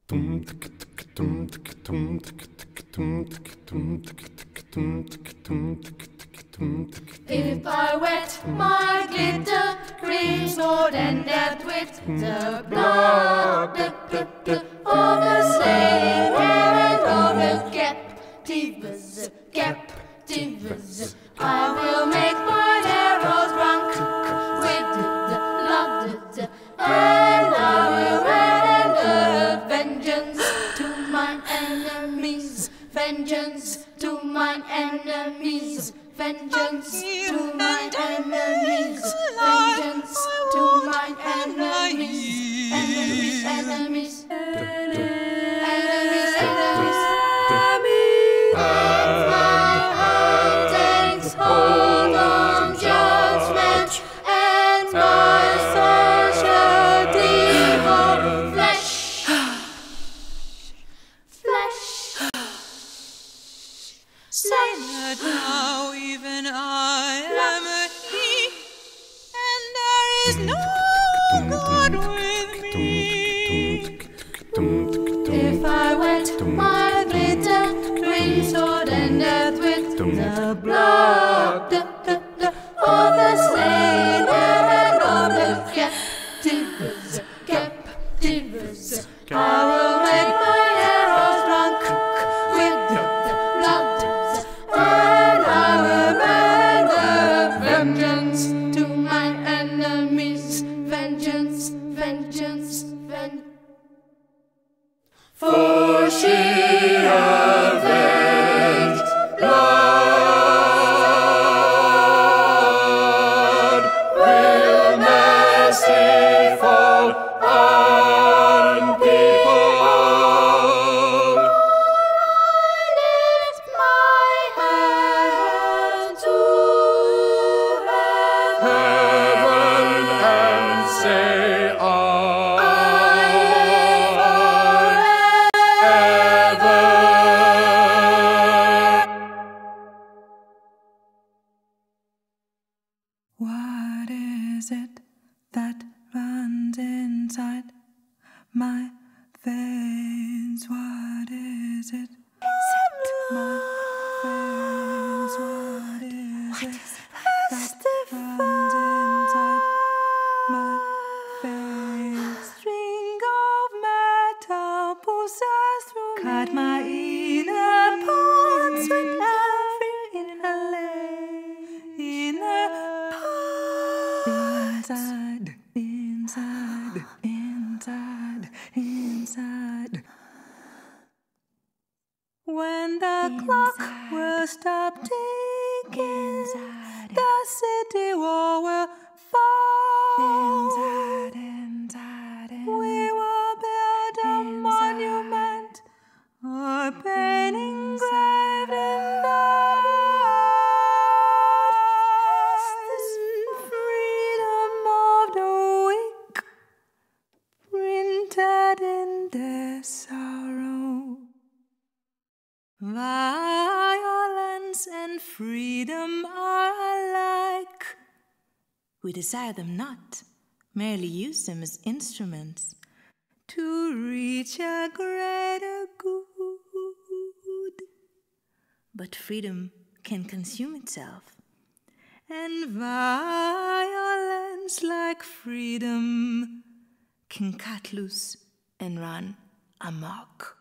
If I wet my glitter green sword and death with the blood of the slain and of the captives, I will make my arrows drunk with the blood, and I will render vengeance to my enemies, vengeance to my enemies. Vengeance to my enemies, vengeance to my enemies, enemies, enemies, enemies, enemies. Takes hold on judgment, and my soul shall devour flesh, flesh. Say that now even I am he, and there is no God with me. If I wet my glitter green sword and death with the blood of the slain and of the captives, I will make my arrows drunk with the blood, and I will render vengeance to my enemies, vengeance, vengeance, vengeance. For she avenged blood, will mercy fall on people. I lift my hand to heaven and say, What is it that runs inside my veins? What is it? My veins. What is it that runs inside my veins? String of metal pulses through me. Cut my inner parts with every inner inside, inside, inside, inside. When the clock will stop ticking, the city wall will fall. We will build a monument, a painting engraved in the freedom of the weak, printed in their sorrow. Violence and freedom are alike. We desire them not, merely use them as instruments to reach a greater good. But freedom can consume itself, and violence, like freedom, can cut loose and run amok.